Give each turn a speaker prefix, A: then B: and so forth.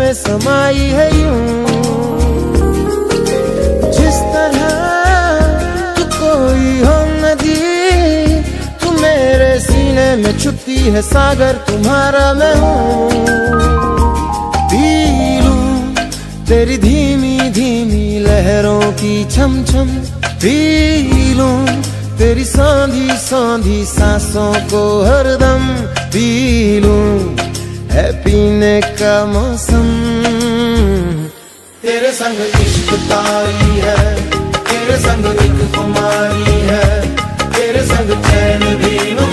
A: में समाई है यूं, जिस तरह तू कोई हो नदी, तू मेरे सीने में छुपती है सागर, तुम्हारा मैं हूँ। पी लूं तेरी धीमी धीमी लहरों की छम छम, पी लूं तेरी सांधी सांधी सांसों को हरदम, पी लूं है पीने का मौसम। तेरे संग इश्क तारी है, तेरे संग एक खुमारी है, तेरे संग चैन भी